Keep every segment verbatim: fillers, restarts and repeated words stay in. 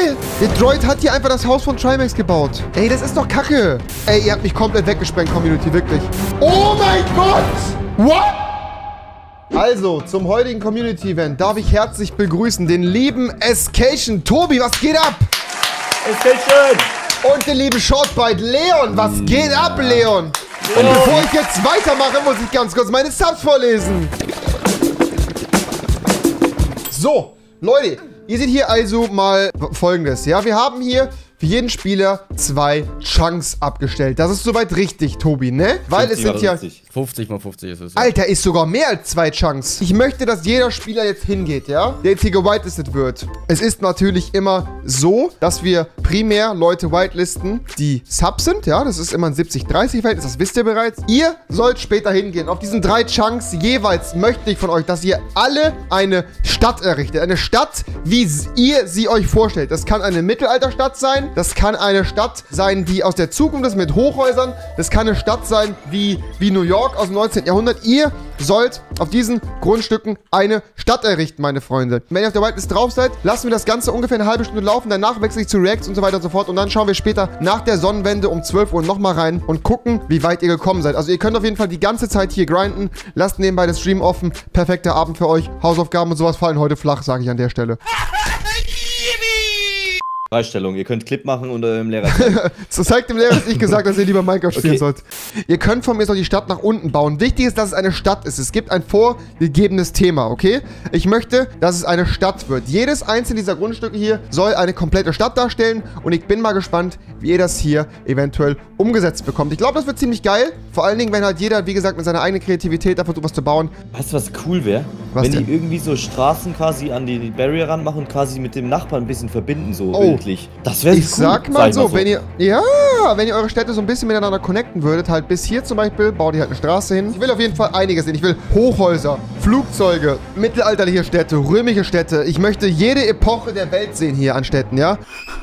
geil. Der Droid hat hier einfach das Haus von Trimax gebaut. Ey, das ist doch kacke. Ey, ihr habt mich komplett weggesprengt, Community, wirklich. Oh mein Gott! What? Also, zum heutigen Community-Event darf ich herzlich begrüßen den lieben Escation. Tobi, was geht ab? Escation! Und den lieben Shortbite Leon. Was geht ab, Leon? Und bevor ich jetzt weitermache, muss ich ganz kurz meine Subs vorlesen. So, Leute, ihr seht hier also mal Folgendes. Ja, wir haben hier für jeden Spieler zwei Chunks abgestellt. Das ist soweit richtig, Tobi, ne? Weil es sind ja... fünfzig mal fünfzig ist es. Ja. Alter, ist sogar mehr als zwei Chunks. Ich möchte, dass jeder Spieler jetzt hingeht, ja? Der jetzt hier gewitelistet wird. Es ist natürlich immer so, dass wir primär Leute whitelisten, die Subs sind, ja? Das ist immer ein siebzig dreißig Verhältnis, das wisst ihr bereits. Ihr sollt später hingehen. Auf diesen drei Chunks jeweils möchte ich von euch, dass ihr alle eine Stadt errichtet. Eine Stadt, wie ihr sie euch vorstellt. Das kann eine Mittelalterstadt sein. Das kann eine Stadt sein, die aus der Zukunft ist mit Hochhäusern. Das kann eine Stadt sein wie, wie New York aus dem neunzehnten Jahrhundert. Ihr sollt auf diesen Grundstücken eine Stadt errichten, meine Freunde. Wenn ihr auf der Whitelist drauf seid, lassen wir das Ganze ungefähr eine halbe Stunde laufen. Danach wechsle ich zu Reacts und so weiter und so fort. Und dann schauen wir später nach der Sonnenwende um zwölf Uhr nochmal rein und gucken, wie weit ihr gekommen seid. Also ihr könnt auf jeden Fall die ganze Zeit hier grinden. Lasst nebenbei den Stream offen. Perfekter Abend für euch. Hausaufgaben und sowas fallen heute flach, sage ich an der Stelle. Freistellung, ihr könnt Clip machen und eurem Lehrer zeigen. So zeigt dem Lehrer, dass ich gesagt habe, dass ihr lieber Minecraft spielen okay. sollt. Ihr könnt von mir so die Stadt nach unten bauen. Wichtig ist, dass es eine Stadt ist. Es gibt ein vorgegebenes Thema, okay? Ich möchte, dass es eine Stadt wird. Jedes einzelne dieser Grundstücke hier soll eine komplette Stadt darstellen und ich bin mal gespannt, wie ihr das hier eventuell umgesetzt bekommt. Ich glaube, das wird ziemlich geil. Vor allen Dingen, wenn halt jeder, wie gesagt, mit seiner eigenen Kreativität da versucht, was zu bauen. Weißt du, was cool wäre? Wenn denn? die irgendwie so Straßen quasi an die Barrier ranmachen und quasi mit dem Nachbarn ein bisschen verbinden, so oh. bildlich. Das wäre cool. Ich sag mal, sag so, mal so, wenn ihr, ja, wenn ihr eure Städte so ein bisschen miteinander connecten würdet, halt bis hier zum Beispiel, baut ihr halt eine Straße hin. Ich will auf jeden Fall einiges sehen. Ich will Hochhäuser, Flugzeuge, mittelalterliche Städte, römische Städte. Ich möchte jede Epoche der Welt sehen hier an Städten, ja?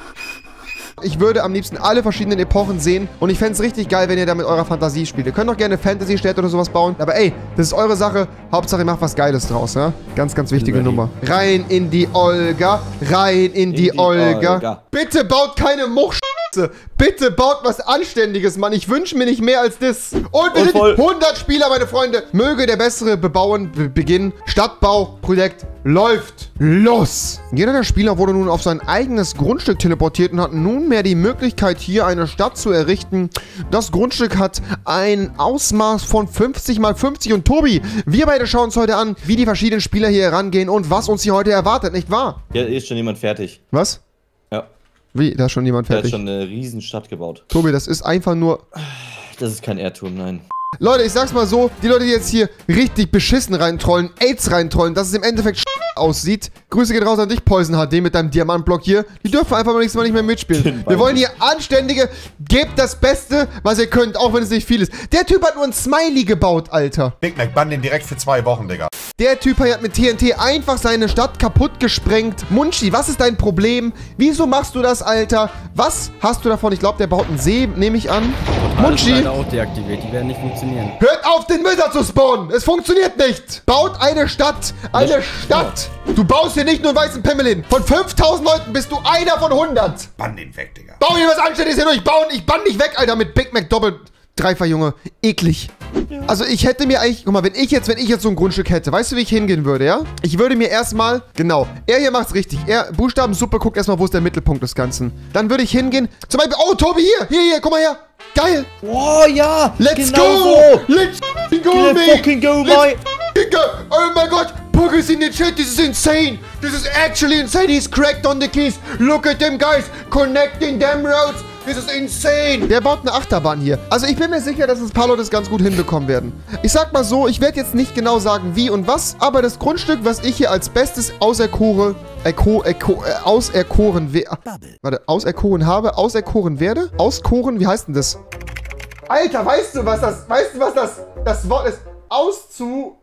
Ich würde am liebsten alle verschiedenen Epochen sehen und ich fände es richtig geil, wenn ihr da mit eurer Fantasie spielt. Ihr könnt auch gerne Fantasy-Städte oder sowas bauen, aber ey, das ist eure Sache. Hauptsache ihr macht was Geiles draus, ja? Ganz, ganz wichtige Nummer. Rein in die Olga, rein in, in die, die Olga. Olga. Bitte baut keine Much. Bitte baut was Anständiges, Mann. Ich wünsche mir nicht mehr als das. Und wir und sind hundert Spieler, meine Freunde. Möge der bessere Bebauen be beginnen. Stadtbauprojekt läuft los. Jeder der Spieler wurde nun auf sein eigenes Grundstück teleportiert und hat nunmehr die Möglichkeit, hier eine Stadt zu errichten. Das Grundstück hat ein Ausmaß von fünfzig mal fünfzig. Und Tobi, wir beide schauen uns heute an, wie die verschiedenen Spieler hier herangehen und was uns hier heute erwartet, nicht wahr? Hier ist schon jemand fertig. Was? Ja. Wie? Da ist schon jemand fertig? Der hat schon eine riesen Stadt gebaut. Tobi, das ist einfach nur... Das ist kein Airturm, nein. Leute, ich sag's mal so, die Leute, die jetzt hier richtig beschissen reintrollen, AIDS reintrollen, dass es im Endeffekt aussieht. Grüße geht raus an dich, Poison H D mit deinem Diamantblock hier. Die dürfen einfach mal nächstes Mal nicht mehr mitspielen. Wir wollen hier anständige, gebt das Beste, was ihr könnt, auch wenn es nicht viel ist. Der Typ hat nur ein Smiley gebaut, Alter. Big Mac, bann den direkt für zwei Wochen, Digga. Der Typ hat mit T N T einfach seine Stadt kaputt gesprengt. Munchi, was ist dein Problem? Wieso machst du das, Alter? Was hast du davon? Ich glaube, der baut einen See, nehme ich an. Munchi. Leider auch deaktiviert, die werden nicht funktionieren. Hört auf, den Wizard zu spawnen! Es funktioniert nicht! Baut eine Stadt! Eine Stadt! Du baust hier nicht nur einen weißen Pimmel hin. Von fünftausend Leuten bist du einer von hundert. Bann den weg, Digga. Bau hier was Anständiges hier durch. Bauen, ich bann dich weg, Alter, mit Big Mac doppelt. Dreifer, Junge. Eklig. Ja. Also ich hätte mir eigentlich... Guck mal, wenn ich jetzt, wenn ich jetzt so ein Grundstück hätte, weißt du, wie ich hingehen würde, ja? Ich würde mir erstmal... Genau. Er hier macht's richtig. Er, Buchstabensuppe, guckt erstmal, wo ist der Mittelpunkt des Ganzen. Dann würde ich hingehen... Zum Beispiel... Oh, Tobi, hier! Hier, hier, guck mal her! Geil! Oh, ja! Let's genau go! So. Let's go, Let's fucking go, my... Go. Oh my God! Puggy's in the chat. This is insane! This is actually insane! He's cracked on the keys! Look at them, guys! Connecting them roads! Das ist insane. Der baut eine Achterbahn hier. Also ich bin mir sicher, dass ein paar Leute das ganz gut hinbekommen werden. Ich sag mal so, ich werde jetzt nicht genau sagen, wie und was, aber das Grundstück, was ich hier als bestes auserkore, erko, erko, äh, auserkoren, warte, auserkoren habe, auserkoren werde, auskoren, wie heißt denn das? Alter, weißt du, was das, weißt du, was das, das Wort ist? Auszu,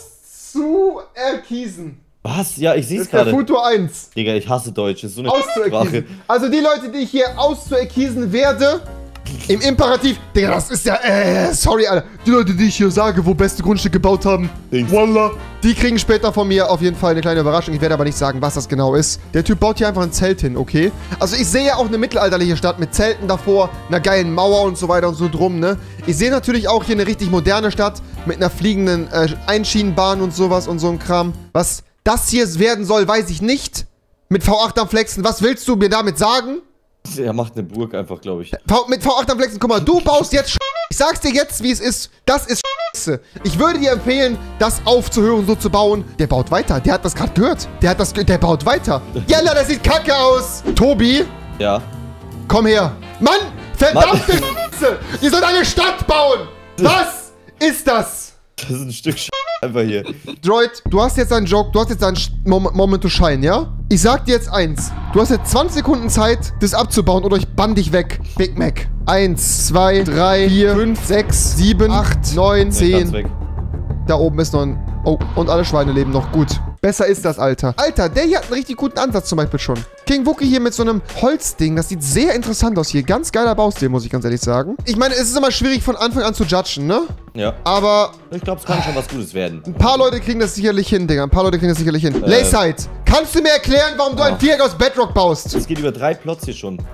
auszuerkiesen. Was? Ja, ich sehe es gerade. Das ist der Futur eins. Digga, ich hasse Deutsch. Das ist so eine Sprache. Also die Leute, die ich hier auszuerkiesen werde, Im Imperativ. Digga, das ist ja, äh, sorry, Alter. Die Leute, die ich hier sage, wo beste Grundstücke gebaut haben, Wallah, die kriegen später von mir auf jeden Fall eine kleine Überraschung. Ich werde aber nicht sagen, was das genau ist. Der Typ baut hier einfach ein Zelt hin, okay? Also ich sehe ja auch eine mittelalterliche Stadt mit Zelten davor, einer geilen Mauer und so weiter und so drum, ne? Ich sehe natürlich auch hier eine richtig moderne Stadt mit einer fliegenden äh, Einschienenbahn und sowas und so ein Kram. Was das hier werden soll, weiß ich nicht. Mit V acht am Flexen, was willst du mir damit sagen? Er macht eine Burg einfach, glaube ich. V mit V acht am Flexen, guck mal, du baust jetzt Sch Ich sag's dir jetzt, wie es ist. Das ist Scheiße. Ich würde dir empfehlen, das aufzuhören, so zu bauen. Der baut weiter. Der hat das gerade gehört. Der hat das ge Der baut weiter. Jalla, das sieht kacke aus. Tobi. Ja. Komm her. Mann, verdammte Scheiße. Ihr sollt eine Stadt bauen. Was ist das? Das ist ein Stück Sch einfach hier. Droid, du hast jetzt einen Joke, du hast jetzt einen Mom Moment to shine, ja? Ich sag dir jetzt eins. Du hast jetzt zwanzig Sekunden Zeit, das abzubauen oder ich bann dich weg. Big Mac. Eins, zwei, drei, vier, fünf, sechs, sieben, acht, neun, zehn. Da oben ist noch ein... Oh, und alle Schweine leben noch. Gut. Besser ist das, Alter. Alter, der hier hat einen richtig guten Ansatz zum Beispiel schon. King Wookie hier mit so einem Holzding. Das sieht sehr interessant aus hier. Ganz geiler Baustil, muss ich ganz ehrlich sagen. Ich meine, es ist immer schwierig von Anfang an zu judgen, ne? Ja. Aber... Ich glaube, es kann schon was Gutes werden. Ein paar Leute kriegen das sicherlich hin, Digga. Ein paar Leute kriegen das sicherlich hin. Äh, Layside, kannst du mir erklären, warum du oh. ein Viereck aus Bedrock baust? Es geht über drei Plots hier schon.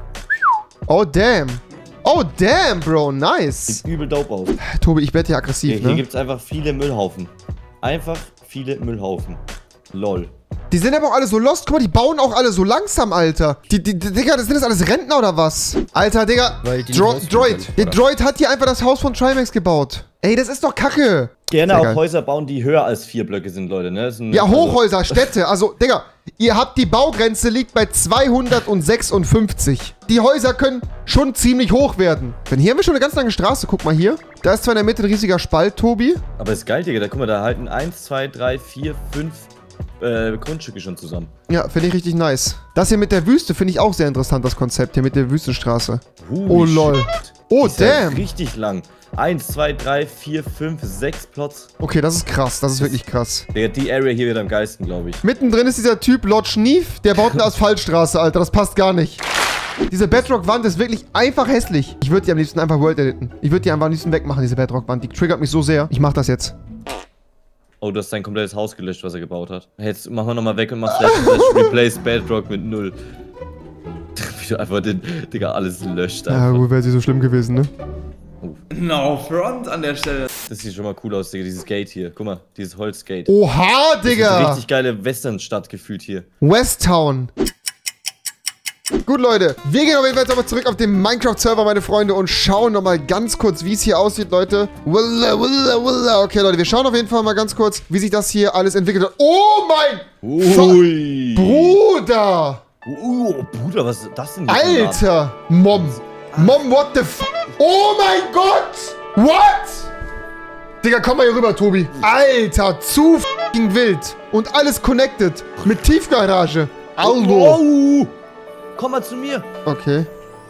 Oh, damn. Oh, damn, Bro. Nice. Sieht übel dope aus. Tobi, ich werde hier aggressiv, hier, ne? Hier gibt es einfach viele Müllhaufen. Einfach viele Müllhaufen. Lol. Die sind aber auch alle so lost. Guck mal, die bauen auch alle so langsam, Alter. Die, die, die Digga, das sind das alles Rentner oder was? Alter, Digga. Dro Droid. Der Droid hat hier einfach das Haus von Trimax gebaut. Ey, das ist doch kacke. Gerne Sehr auch geil. Häuser bauen, die höher als vier Blöcke sind, Leute, ne? Sind, ja, also Hochhäuser, Städte. Also, Digga, ihr habt die Baugrenze liegt bei zweihundertsechsundfünfzig. Die Häuser können schon ziemlich hoch werden. Denn hier haben wir schon eine ganz lange Straße. Guck mal hier. Da ist zwar in der Mitte ein riesiger Spalt, Tobi. Aber ist geil, Digga. Da guck mal, da halten eins, zwei, drei, vier, fünf äh, Grundstücke schon zusammen. Ja, finde ich richtig nice. Das hier mit der Wüste finde ich auch sehr interessant, das Konzept hier mit der Wüstenstraße. Uh, oh, lol. Shit. Oh, ist ja damn. richtig lang. eins, zwei, drei, vier, fünf, sechs Plots. Okay, das ist krass. Das ist wirklich krass. Digga, die Area hier wird am geilsten, glaube ich. Mittendrin ist dieser Typ Lord Schnief. Der baut eine Asphaltstraße, Alter. Das passt gar nicht. Diese Bedrock-Wand ist wirklich einfach hässlich. Ich würde die am liebsten einfach World editen. Ich würde die einfach am liebsten wegmachen, diese Bedrock-Wand. Die triggert mich so sehr. Ich mach das jetzt. Oh, du hast sein komplettes Haus gelöscht, was er gebaut hat. Jetzt machen wir nochmal weg und mach slash, slash replace Bedrock mit null. Wie du einfach den, Digga, alles löscht einfach. Ja, gut, wäre sie so schlimm gewesen, ne? Oh. No front an der Stelle. Das sieht schon mal cool aus, Digga, dieses Gate hier. Guck mal, dieses Holzgate. Oha, Das ist Digga! eine richtig geile Westernstadt gefühlt hier. Westtown. Gut, Leute. Wir gehen auf jeden Fall jetzt aber zurück auf den Minecraft-Server, meine Freunde, und schauen nochmal ganz kurz, wie es hier aussieht, Leute. Willa, willa, willa. Okay, Leute, wir schauen auf jeden Fall mal ganz kurz, wie sich das hier alles entwickelt hat. Oh mein Ui. Bruder! Uh, Bruder, was ist das denn hier? Alter! Mom! Mom, what the f... Oh mein Gott! What? Digga, komm mal hier rüber, Tobi. Alter, zu f***ing wild. Und alles connected. Mit Tiefgarage. Aldo. Oh, komm mal zu mir. Okay.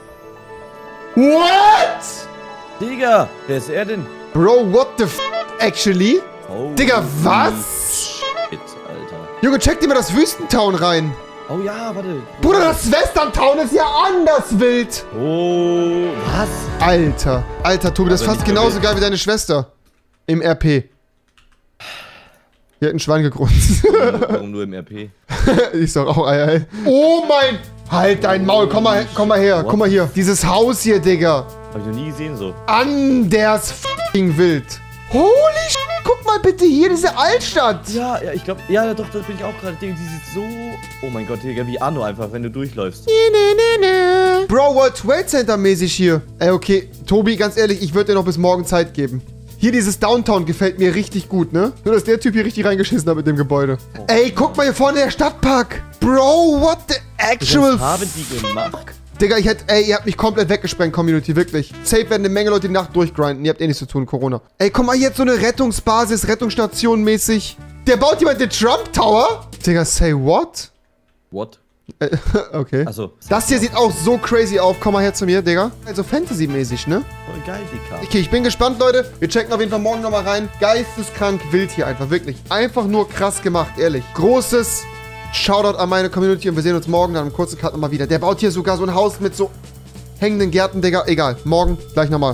What? Digga, wer ist er denn? Bro, what the f... Actually? Oh, Digga, was? Shit, Alter. Junge, check dir mal das Wüstentown rein. Oh ja, warte. Bruder, das Westerntown ist ja anders wild. Oh, was? Alter. Alter, Tobi, das ist Aber fast nicht genauso wild. geil wie deine Schwester. Im R P. Hier hat ein Schwein gegrunzt. Warum nur im R P? Ich sag auch Ei, Ei. Oh mein... Halt dein Maul, komm mal, komm mal her, What? komm mal hier. Dieses Haus hier, Digga. Hab ich noch nie gesehen so. Anders f***ing wild. Holy sh***, guck mal bitte hier, diese Altstadt. Ja, ja, ich glaube, ja, doch, das bin ich auch gerade. Digga, die sieht so... Oh mein Gott, Digga, wie Anno einfach, wenn du durchläufst. Bro, World Trade Center mäßig hier. Ey, okay, Tobi, ganz ehrlich, ich würde dir noch bis morgen Zeit geben. Hier, dieses Downtown gefällt mir richtig gut, ne? Nur, dass der Typ hier richtig reingeschissen hat mit dem Gebäude. Oh. Ey, guck mal hier vorne, der Stadtpark. Bro, what the actual... Was haben die gemacht? Digga, ich hätte... Ey, ihr habt mich komplett weggesprengt, Community, wirklich. Safe werden eine Menge Leute die Nacht durchgrinden. Ihr habt eh nichts zu tun, Corona. Ey, guck mal, jetzt so eine Rettungsbasis, Rettungsstation mäßig. Der baut jemand den Trump Tower? Digga, say what? What? Äh, okay. Achso. Das hier sieht auch so crazy auf. Komm mal her zu mir, Digga. Also Fantasy-mäßig, ne? Voll geil, Digga. Okay, ich bin gespannt, Leute. Wir checken auf jeden Fall morgen nochmal rein. Geisteskrank wild hier einfach, wirklich. Einfach nur krass gemacht, ehrlich. Großes Shoutout an meine Community und wir sehen uns morgen dann im kurzen Cut nochmal wieder. Der baut hier sogar so ein Haus mit so... hängenden Gärten, Digga. Egal. Morgen gleich nochmal.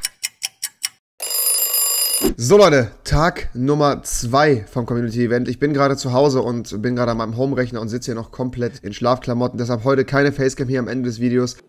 So Leute, Tag Nummer zwei vom Community Event. Ich bin gerade zu Hause und bin gerade an meinem Home-Rechner und sitze hier noch komplett in Schlafklamotten. Deshalb heute keine Facecam hier am Ende des Videos.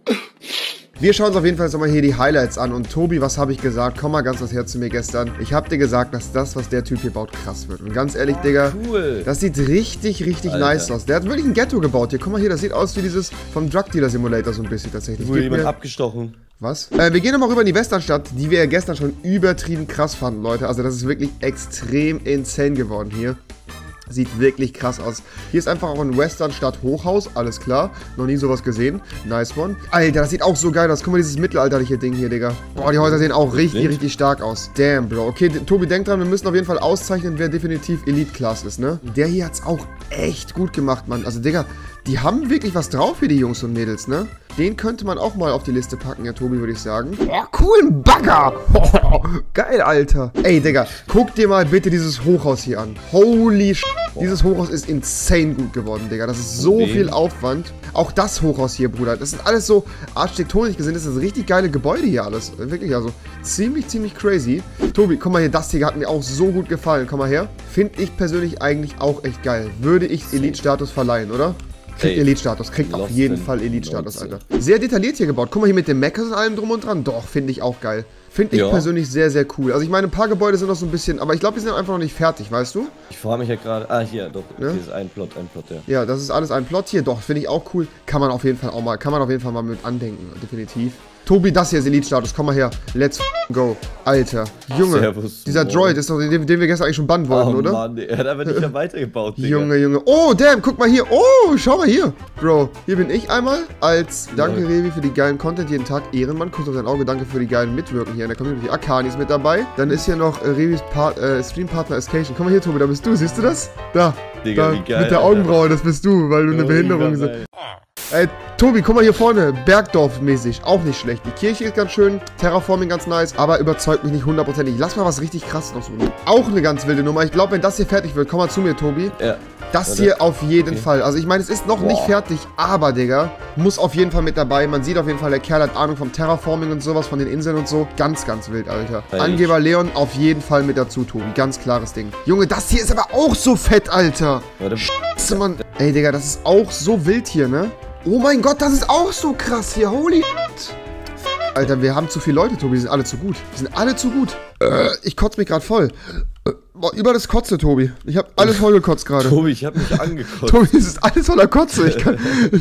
Wir schauen uns auf jeden Fall jetzt nochmal hier die Highlights an. Und Tobi, was habe ich gesagt? Komm mal ganz das Herz zu mir gestern. Ich habe dir gesagt, dass das, was der Typ hier baut, krass wird. Und ganz ehrlich, Digga, Cool. das sieht richtig, richtig Alter. nice aus. Der hat wirklich ein Ghetto gebaut hier. Guck mal hier, das sieht aus wie dieses vom Drug Dealer Simulator so ein bisschen tatsächlich. Wurde Gib jemand mir- abgestochen. Was? Äh, wir gehen nochmal rüber in die Westernstadt, die wir ja gestern schon übertrieben krass fanden, Leute. Also das ist wirklich extrem insane geworden hier. Sieht wirklich krass aus. Hier ist einfach auch ein Westernstadt-Hochhaus, alles klar. Noch nie sowas gesehen. Nice one. Alter, das sieht auch so geil aus. Guck mal, dieses mittelalterliche Ding hier, Digga. Boah, die Häuser sehen auch richtig, Wild. richtig stark aus. Damn, Bro. Okay, Tobi, denk dran, wir müssen auf jeden Fall auszeichnen, wer definitiv Elite-Class ist, ne? Der hier hat's auch echt gut gemacht, Mann. Also, Digga, die haben wirklich was drauf hier, die Jungs und Mädels, ne? Den könnte man auch mal auf die Liste packen, ja, Tobi, würde ich sagen. Oh, cool, ein Bagger. Oh, geil, Alter. Ey, Digga, guck dir mal bitte dieses Hochhaus hier an. Holy sh**. Dieses Hochhaus ist insane gut geworden, Digga. Das ist so Wem? viel Aufwand. Auch das Hochhaus hier, Bruder. Das ist alles so architektonisch gesehen. Das ist richtig geile Gebäude hier alles. Wirklich, also ziemlich, ziemlich crazy. Tobi, guck mal hier, das hier hat mir auch so gut gefallen. Komm mal her. Finde ich persönlich eigentlich auch echt geil. Würde ich Elite-Status verleihen, oder? Kriegt Ey, Elite-Status, kriegt auf Lost jeden in Fall Elite-Status, neunzehn. Alter. Sehr detailliert hier gebaut. Guck mal hier mit dem Meckers und allem drum und dran. Doch, finde ich auch geil. Finde ich Ja. persönlich sehr, sehr cool. Also ich meine, ein paar Gebäude sind noch so ein bisschen, aber ich glaube, die sind einfach noch nicht fertig, weißt du? Ich frage mich ja gerade. Ah, hier, doch. Ja? Hier ist ein Plot, ein Plot, ja. Ja, das ist alles ein Plot hier. Doch, finde ich auch cool. Kann man auf jeden Fall auch mal, kann man auf jeden Fall mal mit andenken, definitiv. Tobi, das hier ist Elite-Status. Komm mal her. Let's go. Alter. Junge. Servus, Dieser Moin. Droid ist doch den, den wir gestern eigentlich schon bannen wollten, Oh oder? Mann, er hat aber nicht mehr weitergebaut, Digga. Junge, Junge. Oh, damn, guck mal hier. Oh, schau mal hier. Bro, hier bin ich einmal als Danke, Ja. Revi, für die geilen Content jeden Tag. Ehrenmann, Kuss auf dein Auge. Danke für die geilen Mitwirken hier in der Community. Akani ist mit dabei. Dann ist hier noch äh, Revis Part, äh, Streampartner Escation. Komm mal hier, Tobi, da bist du. Siehst du das? Da. Digga, da wie geil, mit der Alter. Augenbraue, das bist du, weil du eine Oh, Behinderung Digga, bist. ey. Ey, Tobi, guck mal hier vorne. Bergdorf-mäßig. Auch nicht schlecht. Die Kirche ist ganz schön. Terraforming ganz nice. Aber überzeugt mich nicht hundertprozentig. Lass mal was richtig krasses noch suchen. Auch eine ganz wilde Nummer. Ich glaube, wenn das hier fertig wird, komm mal zu mir, Tobi. Ja. Das Warte. hier auf jeden Okay. Fall. Also ich meine, es ist noch nicht Boah. fertig, aber, Digga, muss auf jeden Fall mit dabei. Man sieht auf jeden Fall, der Kerl hat Ahnung vom Terraforming und sowas, von den Inseln und so. Ganz, ganz wild, Alter. Ey, Angeber Leon auf jeden Fall mit dazu, Tobi. Ganz klares Ding. Junge, das hier ist aber auch so fett, Alter. Warte. Scheiße, Mann. Ey, Digga, das ist auch so wild hier, ne? Oh mein Gott, das ist auch so krass hier. Holy shit. Alter, wir haben zu viele Leute, Tobi. Die sind alle zu gut. Die sind alle zu gut. Äh, ich kotze mich gerade voll. Äh, boah, über das Kotze, Tobi. Ich habe alles voll gekotzt gerade. Tobi, ich hab mich angekotzt. Tobi, es ist alles voller Kotze. Ich kann.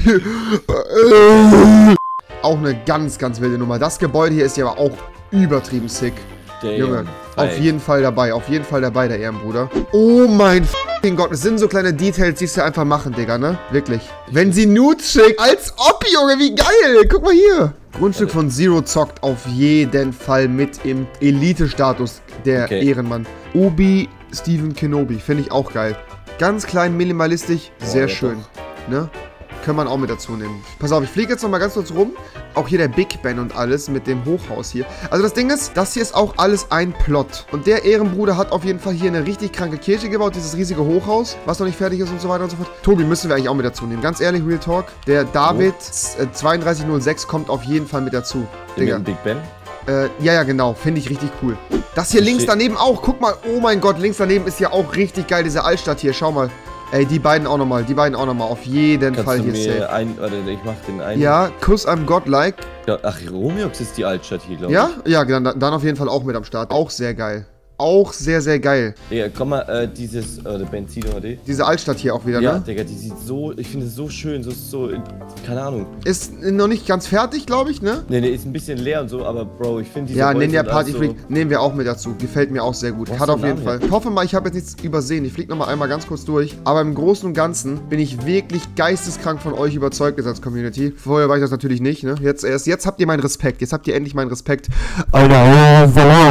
Auch eine ganz, ganz wilde Nummer. Das Gebäude hier ist ja aber auch übertrieben sick. Damn. Junge, auf Ey. jeden Fall dabei. Auf jeden Fall dabei, der Ehrenbruder. Oh mein f***ing Gott. Es sind so kleine Details, die sie einfach machen, Digga, ne? Wirklich. Wenn sie Nudes schickt. Als ob, Junge, wie geil. Guck mal hier. Grundstück von Zero zockt auf jeden Fall mit im Elite-Status, der Okay. Ehrenmann. Obi Stephen Kenobi. Finde ich auch geil. Ganz klein, minimalistisch. Sehr ja, schön. Ne? Können man auch mit dazu nehmen. Pass auf, ich fliege jetzt noch mal ganz kurz rum. Auch hier der Big Ben und alles mit dem Hochhaus hier. Also das Ding ist, das hier ist auch alles ein Plot. Und der Ehrenbruder hat auf jeden Fall hier eine richtig kranke Kirche gebaut. Dieses riesige Hochhaus, was noch nicht fertig ist und so weiter und so fort. Tobi müssen wir eigentlich auch mit dazu nehmen. Ganz ehrlich, Real Talk. Der David äh, zweiunddreißig null sechs kommt auf jeden Fall mit dazu. Mit Digga. dem Big Ben? Äh, ja, ja, genau. Finde ich richtig cool. Das hier links Steht- daneben auch. Guck mal. Oh mein Gott, links daneben ist ja auch richtig geil, diese Altstadt hier. Schau mal. Ey, die beiden auch nochmal. Die beiden auch nochmal. Auf jeden Kannst Fall du hier mir safe. ein, warte, ich mach den einen. Ja, Kuss am Godlike. Ja, ach, Romiox ist die Altstadt hier, glaube Ja? Ja, dann, dann auf jeden Fall auch mit am Start. Auch sehr geil. Auch sehr, sehr geil. ich. Digga, komm mal, äh, dieses, äh, Benzin oder die. Diese Altstadt hier auch wieder, Ja, ne? Digga, die sieht so, ich finde es so schön, so, so, keine Ahnung. Ist noch nicht ganz fertig, glaube ich, ne? Ne, ne, ist ein bisschen leer und so, aber Bro, ich finde diese Ja, Bolzen Ninja und Party alles Freak nehmen wir auch mit dazu. Gefällt mir auch sehr gut. Was Hat für auf jeden ein Fall. Name Ich hoffe mal, ich habe jetzt nichts übersehen. Ich fliege nochmal einmal ganz kurz durch. Aber im Großen und Ganzen bin ich wirklich geisteskrank von euch überzeugt als Community. Vorher war ich das natürlich nicht, ne? Jetzt erst, jetzt habt ihr meinen Respekt. Jetzt habt ihr endlich meinen Respekt. Alter,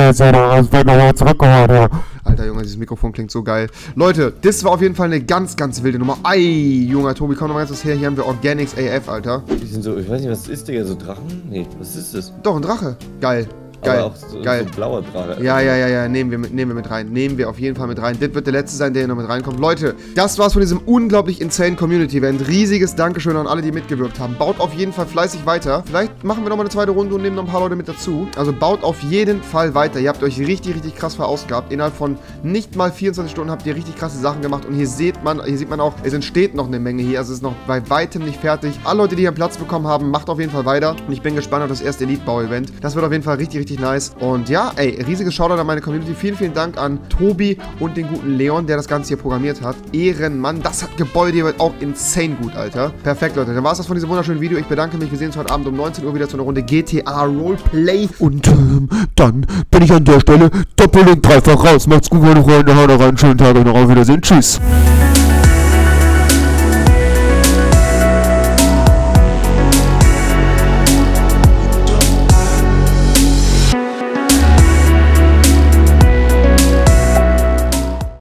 Alter, Junge, dieses Mikrofon klingt so geil. Leute, das war auf jeden Fall eine ganz, ganz wilde Nummer. Ei, junger Tobi, komm noch mal ganz was her. Hier haben wir Organics A F, Alter. Die sind so, ich weiß nicht, was das ist, Digga, so Drachen? Nee, was ist das? Doch, ein Drache. Geil. Geil, aber auch so, geil. so blauer Drache. Ja, ja, ja, ja, nehmen wir, mit, nehmen wir mit rein. Nehmen wir auf jeden Fall mit rein. Das wird der letzte sein, der hier noch mit reinkommt. Leute, das war's von diesem unglaublich insane Community-Event. Riesiges Dankeschön an alle, die mitgewirkt haben. Baut auf jeden Fall fleißig weiter. Vielleicht machen wir nochmal eine zweite Runde und nehmen noch ein paar Leute mit dazu. Also baut auf jeden Fall weiter. Ihr habt euch richtig, richtig krass verausgabt. Innerhalb von nicht mal vierundzwanzig Stunden habt ihr richtig krasse Sachen gemacht. Und hier sieht man, hier sieht man auch, es entsteht noch eine Menge hier. Also es ist noch bei weitem nicht fertig. Alle Leute, die hier einen Platz bekommen haben, macht auf jeden Fall weiter. Und ich bin gespannt auf das erste Elite-Bau-Event. Das wird auf jeden Fall richtig, richtig nice. Und ja, ey, riesiges Shoutout an meine Community. Vielen, vielen Dank an Tobi und den guten Leon, der das Ganze hier programmiert hat. Ehrenmann, das hat Gebäude hier auch insane gut, Alter. Perfekt, Leute. Dann war es das von diesem wunderschönen Video. Ich bedanke mich. Wir sehen uns heute Abend um neunzehn Uhr wieder zu einer Runde G T A Roleplay. Und ähm, dann bin ich an der Stelle doppelt und dreifach raus. Macht's gut, meine Freunde. Haut rein. Schönen Tag und noch auf Wiedersehen. Tschüss.